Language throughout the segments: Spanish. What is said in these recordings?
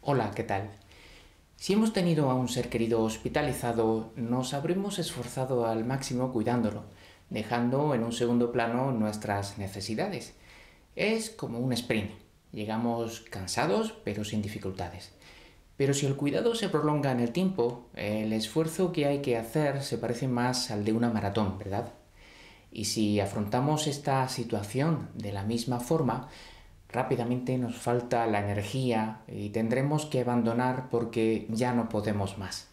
Hola, ¿qué tal? Si hemos tenido a un ser querido hospitalizado, nos habremos esforzado al máximo cuidándolo, dejando en un segundo plano nuestras necesidades. Es como un sprint. Llegamos cansados, pero sin dificultades. Pero si el cuidado se prolonga en el tiempo, el esfuerzo que hay que hacer se parece más al de una maratón, ¿verdad? Y si afrontamos esta situación de la misma forma, rápidamente nos falta la energía y tendremos que abandonar porque ya no podemos más.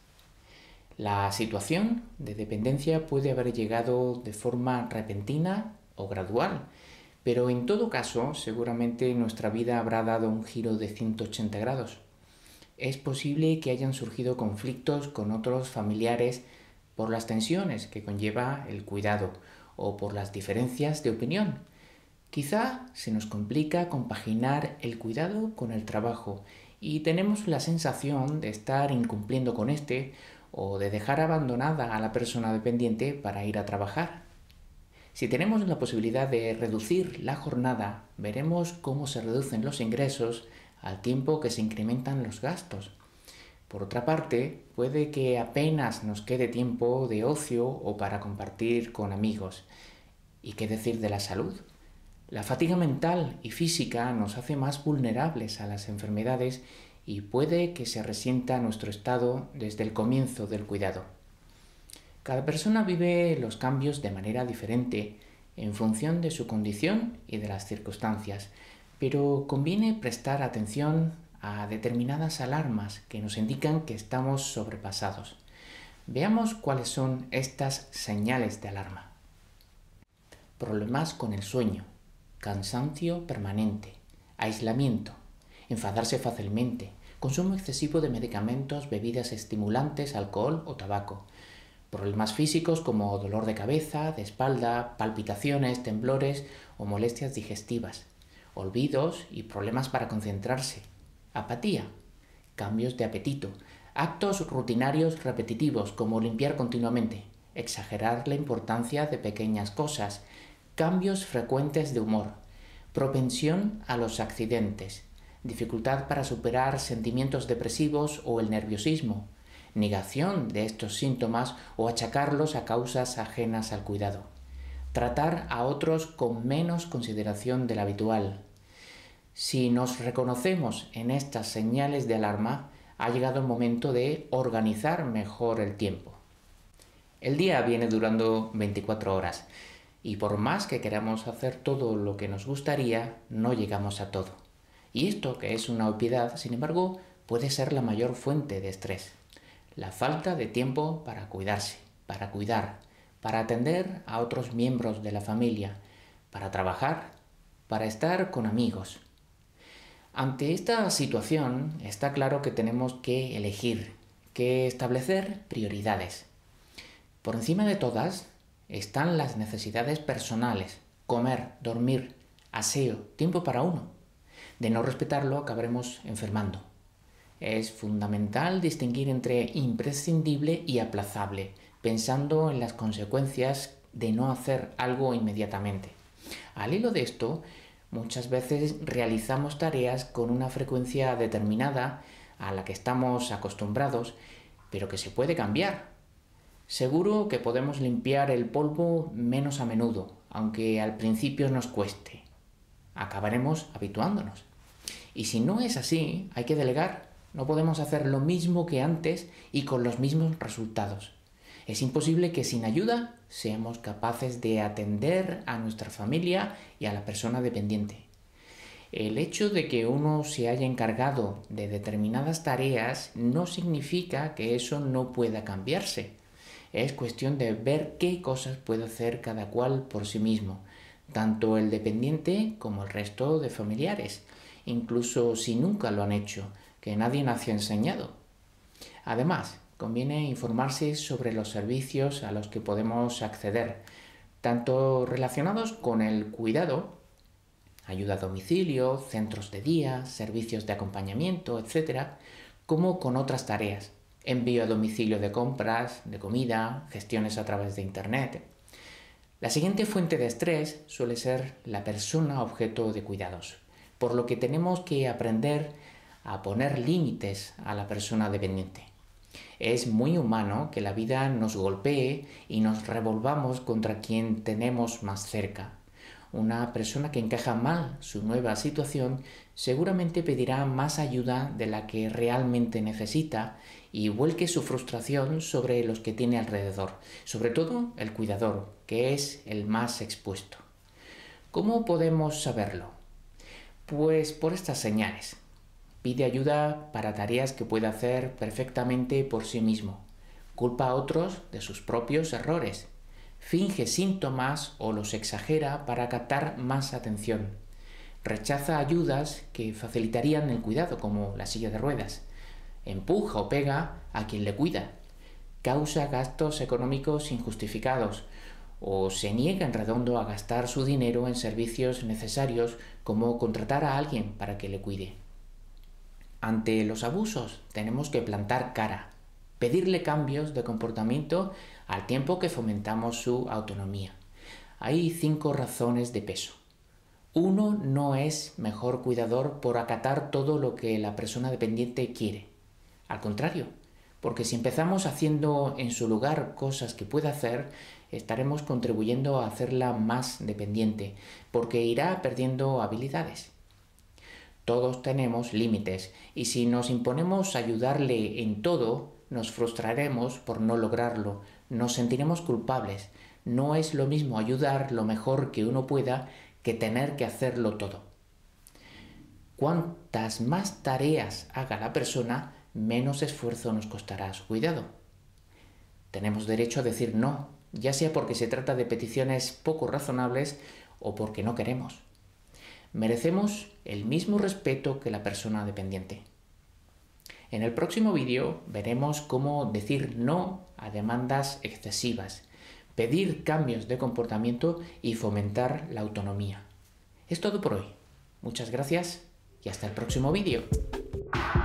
La situación de dependencia puede haber llegado de forma repentina o gradual, pero en todo caso seguramente nuestra vida habrá dado un giro de 180 grados. Es posible que hayan surgido conflictos con otros familiares por las tensiones que conlleva el cuidado o por las diferencias de opinión. Quizá se nos complica compaginar el cuidado con el trabajo y tenemos la sensación de estar incumpliendo con este o de dejar abandonada a la persona dependiente para ir a trabajar. Si tenemos la posibilidad de reducir la jornada, veremos cómo se reducen los ingresos al tiempo que se incrementan los gastos. Por otra parte, puede que apenas nos quede tiempo de ocio o para compartir con amigos. ¿Y qué decir de la salud? La fatiga mental y física nos hace más vulnerables a las enfermedades y puede que se resienta nuestro estado desde el comienzo del cuidado. Cada persona vive los cambios de manera diferente en función de su condición y de las circunstancias, pero conviene prestar atención a determinadas alarmas que nos indican que estamos sobrepasados. Veamos cuáles son estas señales de alarma. Problemas con el sueño, cansancio permanente, aislamiento, enfadarse fácilmente, consumo excesivo de medicamentos, bebidas estimulantes, alcohol o tabaco, problemas físicos como dolor de cabeza, de espalda, palpitaciones, temblores o molestias digestivas, olvidos y problemas para concentrarse, apatía, cambios de apetito, actos rutinarios repetitivos como limpiar continuamente, exagerar la importancia de pequeñas cosas, cambios frecuentes de humor, propensión a los accidentes, dificultad para superar sentimientos depresivos o el nerviosismo, negación de estos síntomas o achacarlos a causas ajenas al cuidado, tratar a otros con menos consideración de la habitual. Si nos reconocemos en estas señales de alarma, ha llegado el momento de organizar mejor el tiempo. El día viene durando 24 horas y por más que queramos hacer todo lo que nos gustaría, no llegamos a todo. Y esto, que es una obviedad, sin embargo, puede ser la mayor fuente de estrés. La falta de tiempo para cuidarse, para cuidar, para atender a otros miembros de la familia, para trabajar, para estar con amigos. Ante esta situación está claro que tenemos que elegir, que establecer prioridades. Por encima de todas están las necesidades personales, comer, dormir, aseo, tiempo para uno. De no respetarlo acabaremos enfermando. Es fundamental distinguir entre imprescindible y aplazable, pensando en las consecuencias de no hacer algo inmediatamente. Al hilo de esto, muchas veces realizamos tareas con una frecuencia determinada a la que estamos acostumbrados, pero que se puede cambiar. Seguro que podemos limpiar el polvo menos a menudo, aunque al principio nos cueste. Acabaremos habituándonos. Y si no es así, hay que delegar. No podemos hacer lo mismo que antes y con los mismos resultados. Es imposible que sin ayuda seamos capaces de atender a nuestra familia y a la persona dependiente. El hecho de que uno se haya encargado de determinadas tareas no significa que eso no pueda cambiarse. Es cuestión de ver qué cosas puede hacer cada cual por sí mismo, tanto el dependiente como el resto de familiares, incluso si nunca lo han hecho, que nadie nació enseñado. Además, conviene informarse sobre los servicios a los que podemos acceder, tanto relacionados con el cuidado, ayuda a domicilio, centros de día, servicios de acompañamiento, etc., como con otras tareas, envío a domicilio de compras, de comida, gestiones a través de Internet. La siguiente fuente de estrés suele ser la persona objeto de cuidados, por lo que tenemos que aprender a poner límites a la persona dependiente. Es muy humano que la vida nos golpee y nos revolvamos contra quien tenemos más cerca. Una persona que encaja mal su nueva situación seguramente pedirá más ayuda de la que realmente necesita y vuelque su frustración sobre los que tiene alrededor, sobre todo el cuidador, que es el más expuesto. ¿Cómo podemos saberlo? Pues por estas señales. Pide ayuda para tareas que puede hacer perfectamente por sí mismo. Culpa a otros de sus propios errores. Finge síntomas o los exagera para captar más atención. Rechaza ayudas que facilitarían el cuidado, como la silla de ruedas. Empuja o pega a quien le cuida. Causa gastos económicos injustificados o se niega en redondo a gastar su dinero en servicios necesarios como contratar a alguien para que le cuide. Ante los abusos tenemos que plantar cara, pedirle cambios de comportamiento al tiempo que fomentamos su autonomía. Hay 5 razones de peso. 1 no es mejor cuidador por acatar todo lo que la persona dependiente quiere. Al contrario, porque si empezamos haciendo en su lugar cosas que puede hacer, estaremos contribuyendo a hacerla más dependiente, porque irá perdiendo habilidades. Todos tenemos límites y si nos imponemos ayudarle en todo, nos frustraremos por no lograrlo, nos sentiremos culpables. No es lo mismo ayudar lo mejor que uno pueda que tener que hacerlo todo. Cuantas más tareas haga la persona, menos esfuerzo nos costará su cuidado. Tenemos derecho a decir no, ya sea porque se trata de peticiones poco razonables o porque no queremos. Merecemos el mismo respeto que la persona dependiente. En el próximo vídeo veremos cómo decir no a demandas excesivas, pedir cambios de comportamiento y fomentar la autonomía. Es todo por hoy. Muchas gracias y hasta el próximo vídeo.